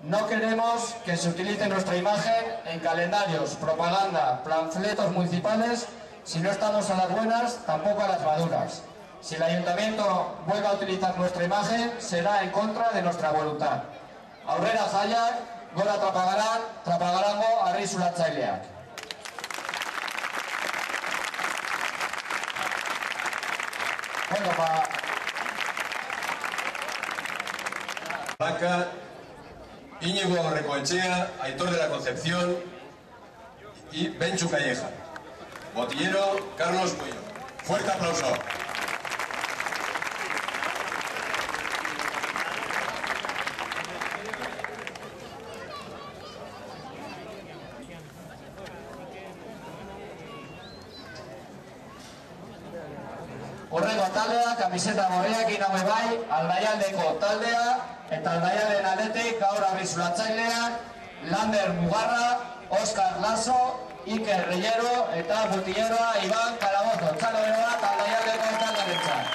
No queremos que se utilice nuestra imagen en calendarios, propaganda, panfletos municipales. Si no estamos a las buenas, tampoco a las maduras. Si el ayuntamiento vuelve a utilizar nuestra imagen, será en contra de nuestra voluntad. Aurrera jaiak, gora trapagarango harri zulatzaileak. Bueno, Blanca, Íñigo Recoechea, Aitor de la Concepción y Benchu Calleja. Botillero, Carlos Cuello. Fuerte aplauso. Horrego taldea, kamiseta gorriakin hau bai, Aldaialdeko taldea, eta Aldaialden aldetik gaur harri zulatzaileak, Lander Mugarra, Oskar Laso, Iker Rillero eta botilleroa Iban Calabozo. Txalo bero bat Aldaialdeko taldarentzat.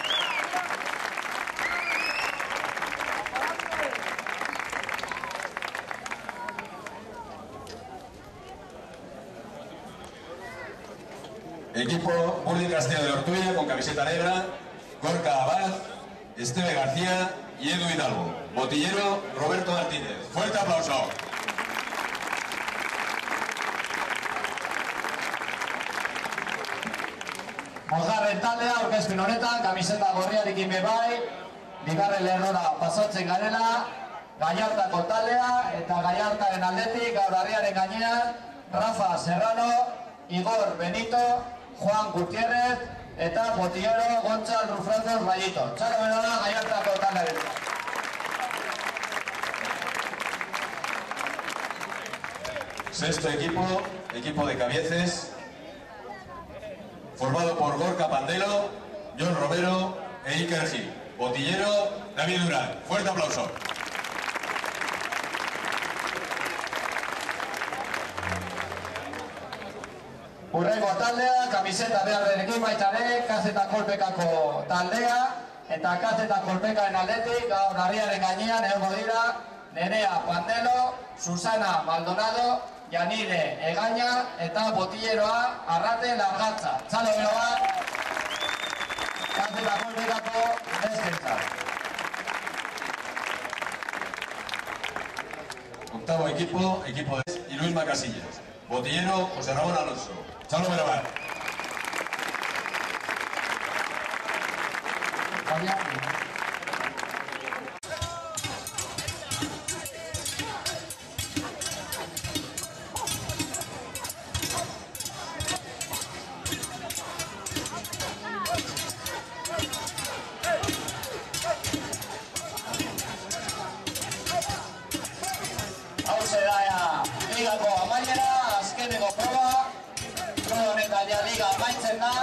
Equipo Burdi Castillo de Ortuella con camiseta negra, Gorka Abad, Esteve García y Edu Hidalgo. Botillero, Roberto Martínez. Fuerte aplauso. Bosgarren taldea aurkezpen honetan, kamiseta gorriarekin bebai, bigarren lerrora pasatzen garela, Gallartako taldea eta Gallartaren aldetik gaur harriaren gainean, Rafa Serrano, Igor Benito, Juan Gutiérrez eta botillero Gontzal Rufrandos Rayito. Txalo bero da Gallartako taldearen. Sexto equipo, equipo de Cabieces, formado por Gorka Pandelo, John Romero e Iker Gil. Botillero, David Durán. Fuerte aplauso. Urrengo taldea, kamiseta beharrenekin baitare, Kazeta Kolpekako taldea, eta Kazeta Kolpekaren aldetik, gaur harriaren gainean egongo dira, Nerea Pandelo, Susana Maldonado, Janire Egaña eta botilleroa Arrate Largatza. Txalo bero bat, Kazeta Kolpekako deskentzat. Octavo equipo, equipo de y Luis Macasillas. Botillero, José Ramón Alonso. Chalo Berobar. Hauze da, ligako amaiera, azkeneko proba, honetan ja liga amaitzen da.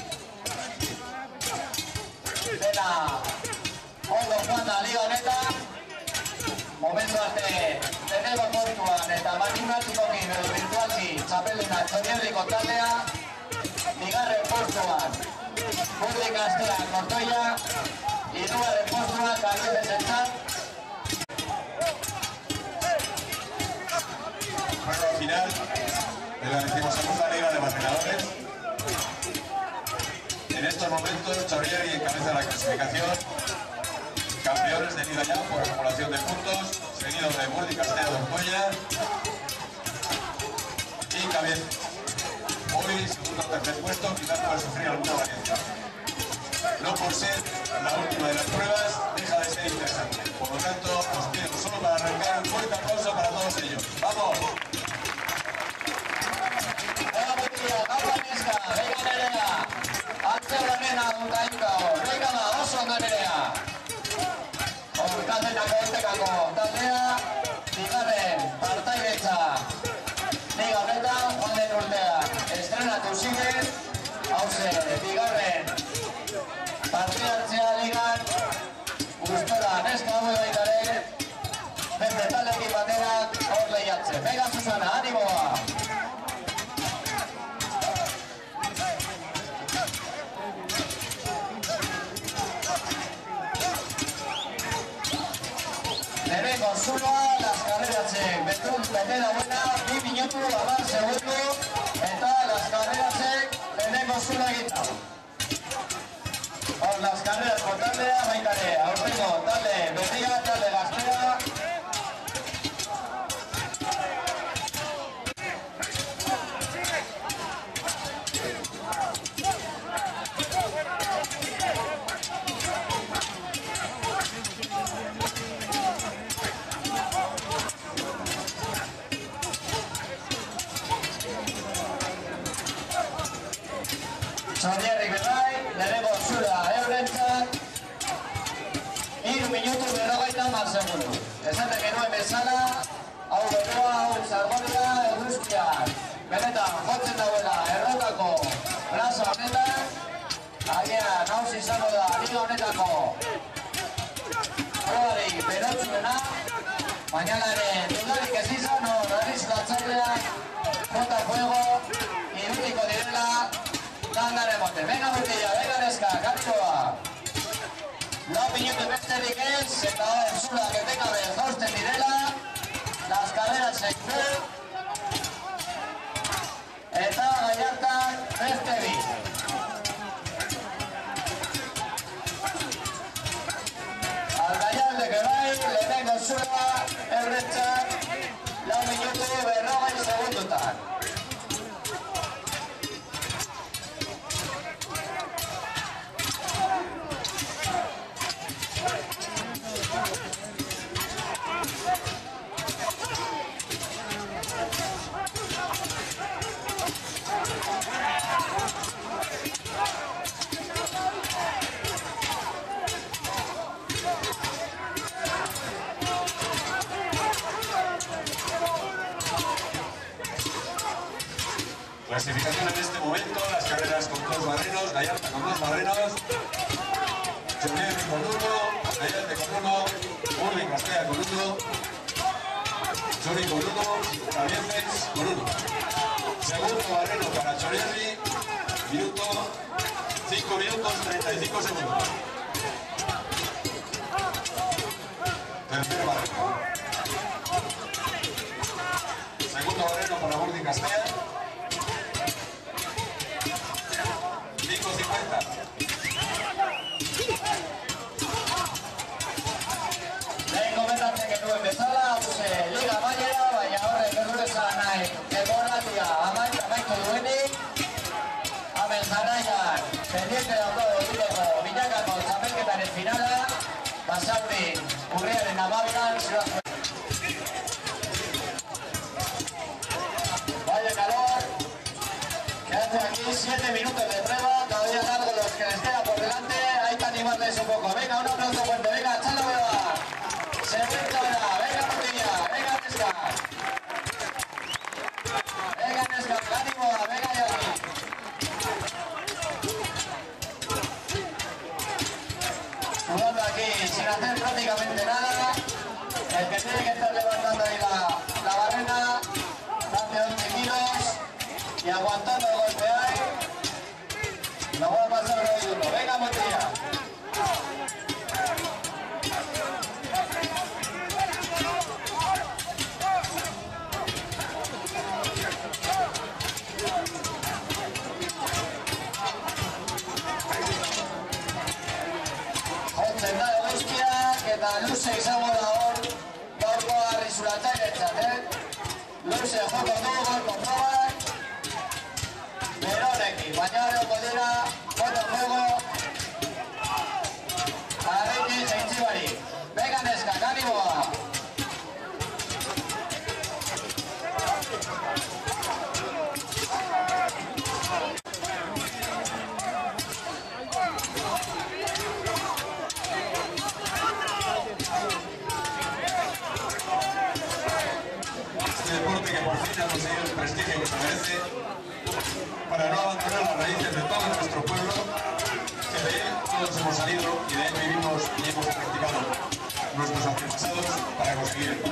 Dena ondo joan da liga honetan. Momentu arte deneko kontuan eta matematikoki edo virtualki txapelduna Txorierriko taldea. Bigarren postuan Burdi Castea Ortuella, hirugarren postuan Cabiecesentzat. Al final de la 12ª Liga de Patinadores. En estos momentos, Txorierri encabeza la clasificación. Campeones de Liga ya por acumulación de puntos, seguido de Burdi Castea de Ortuella y Cabieces. Hoy, segundo o tercer puesto, quizás pueda sufrir alguna variación. No por ser la última de las pruebas, deja de ser interesante. Por lo tanto, os pido solo para arrancar un fuerte aplauso para todos ellos. ¡Vamos! Venga, Nerea, atzera nena duntainka hor, venga da, oso ondo Nerea. Kazeta Kolpekako taldea, bigarren partaidetza liga honetan, joan den urtean estrenatu ziren, hauze, bigarren partida hartzea ligan, gustora neska hau baitare, karreratzek bete dauena, 2 minutu, 10 segundu, eta las karreratzek lehenengo zula egitau. Hor, las carreras por taldea, baitare, aurtengo talde berria, talde gaztea. Zorierrik bebai, lehenengo zura eurentzat, 3 minutu 50 segundu. Esaten genuen bezala, hau beroa, hau zargoria, eguzkiak. Benetan, jotzen dauela errotako plaza honetan, agian nauz izango da liga honetako probari berotzuena, baina dudarik ez izan, nariz batzaileak, jota fuego, irudiko direla, Tandare mote, venga Murtilla, venga neska, karikoa. 4 minutu besterik ez, eta hor zulak etekabe jausten direla, las carreras sektu, eta Gallartak beste bi. Aldaialdek ebai, lehenengo zula, eurentzak, 4 minutu 40 segundutan. Clasificación en este momento, las carreras con 2 barrenos, Gallarta con 2 barrenos, Chorierri con 1, Gallarta con 1, Urlin Castella con 1, Chori con 1, Cabiences con 1. Segundo barreno para Chorierri, 5 minutos 35 segundos. Tercer barreno. Segundo barreno para Urlin Castella. 5:50. Lehen komentatzen genuen bezala, liga amaiera, baina horrek errurezan nahi, egoratia amaitu duenik, hemen jarraian, pendiente dauko egiteko binakako txapelketaren finala, Basaurin, urriaren 12an, Zioazko. Vaya calor, quedaste aquí 7 minutos de prueba, todavía largo los que les queda por delante, hay que animarles un poco. Venga, un aplauso fuerte, venga, echadlo beba. Se mete ahora, venga Murtilla, venga Nesca. Venga Nesca, ánimo, venga Yaki. Jugando aquí sin hacer prácticamente nada, el que tiene que estar levantando ahí la barrena, hace 11 kilos y aguantando el golpe ahí. Lo voy a pasar de uno. Venga, Murtilla. Jotzen da eguzkiak eta luze izango da hor gaurko arrizulatzailetzat, Luze joko du gaurko probak. Beronekin, baina horreko dira, foto fuego, arrekin zeintzibari. Venga neska, kanimoa! Este deporte que por fin ha conseguido el prestigio que se merece, para no abandonar las raíces de todo nuestro pueblo, que de él todos hemos salido y de él vivimos y hemos practicado nuestros antepasados para conseguirlo.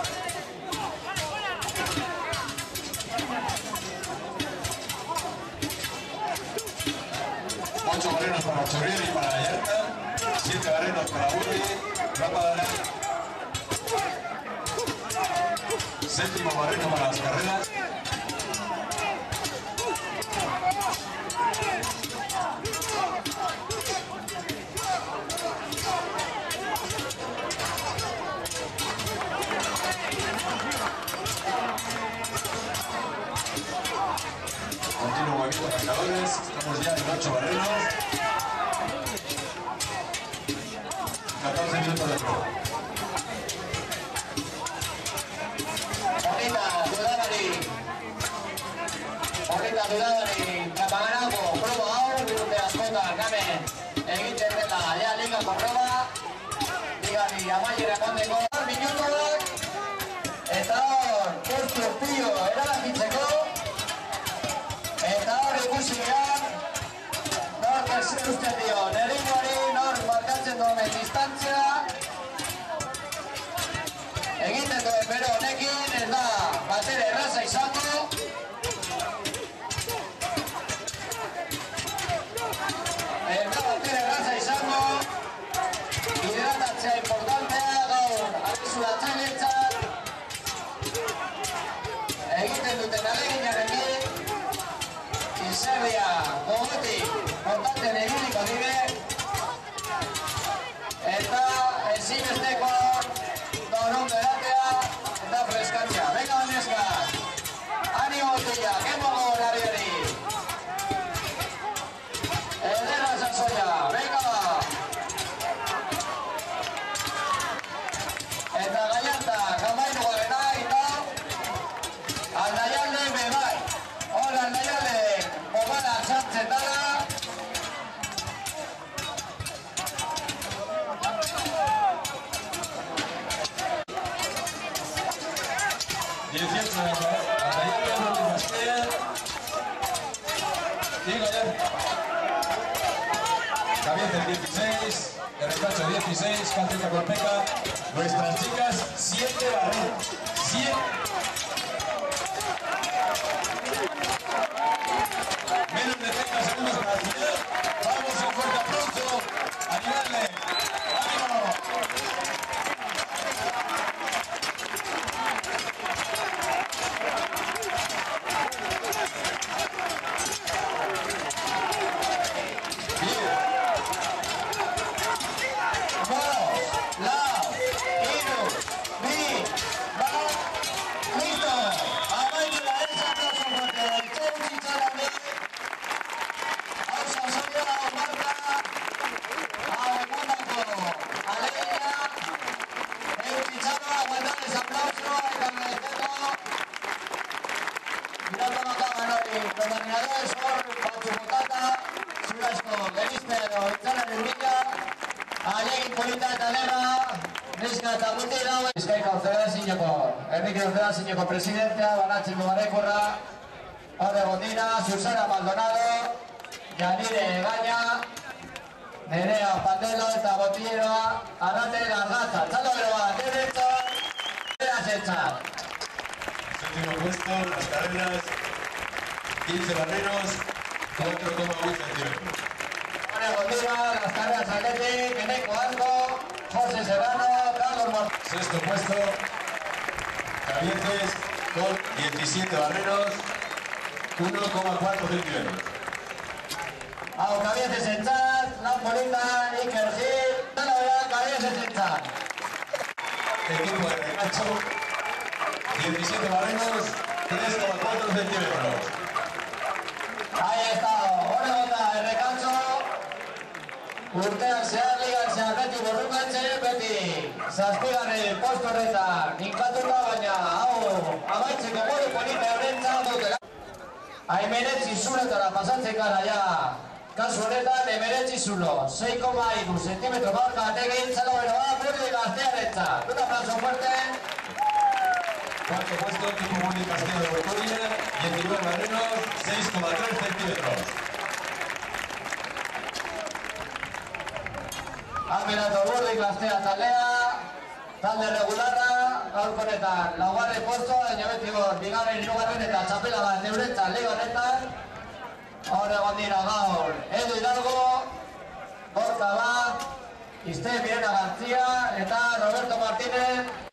8 barrenos para Chorierri y para Gallarta, 7 barrenos para Urri, Rápada. Séptimo barreno para las carreras. Continuo movimiento de marcadores. Estamos ya en 8 barrenos. 14 minutos de prueba. Horrita dudarik kapaganako proba hau, birute askotan hemen egiten dela ja ligako proba, ligari amaiera emoteko minutuak, eta hor konstrukzio erabakitzeko, eta hor ikusi behar, nork ezin usten dio, erritmoari nork markatzen duen distantzia, egiten duen bero honekin, ez da batere erraza izango, hidratatzea importantea gaur abizudatzailetzat egiten duten aleginarekin izerdia gogotik kontatzen egiliko dire eta ezinbesteko gaur ondo eratea eta freskatzea. Venga, honezkaz! Animo botilla, kemo gogorari hori! Ederra sasoia, venga! Eta Gallarta, gamairu garena, eta Aldaialde bebai. Hor Aldaialde bobala sartzen dara. Javier 16, el repacho 16, Calceta Colpeca, nuestras chicas 7 barrenos, 7. Menos de 30 segundos para el final, vamos un fuerte aplauso, animarle, ánimo. Dominadores hor, batzuk botata, zurasko gerizte edo itzalaren bila, alegin polita eta lera, neska eta muti dago. Bizkaiko Federazioko, Herriko Federazioko presidentea, banatzen du barekorra, hor egon dira, Susana Maldonado, Janire Egaña, Nerea Pandelo eta Botilleroa, Arrate Largatza, txalo beroa, derecho, erazetzat. Séptimo puesto, las carreras. 15 barreros, 4,1 centímetros. Ahora continúa las carreras atléticas, Beneco Arco, José Serrano, Carlos Moreno. Sexto puesto, Cabieces con 17 barreros, 1,4 centímetros. Hau Cabieces en chat, Napolita, Iker Gil, Cabieces en chat. Equipo de recacho, 17 barreros, 3,4 centímetros. Ahí está, hori gota, errekantzo, urtean zehar, ligan zehar, beti borrukatze, beti zazpigarren postu horretan, inkatuta, baina hau amaitzeko modu polita horrentzat dutela. Emeretzi zuretara pasatzen gara ja, kasu horretan emeretzi zulo, 6,2 zentimetro marka batekin, zelo beroa, premio gaztearentzat. Un aplauso fuerte. Cuarto puesto, equipo Muni Castillo de Botoria, 19 barreros, 6,3 centímetros. Almerato Burdik gaztea taldea, talde regularra, gaurko honetan laugarren postoa, baina beti hor, bigarren, hirugarren eta txapela bat euretzat liga honetan. Hor egon dira gaur, Edu Hidalgo, Borja Bat, Izte Mirena García eta Roberto Martínez,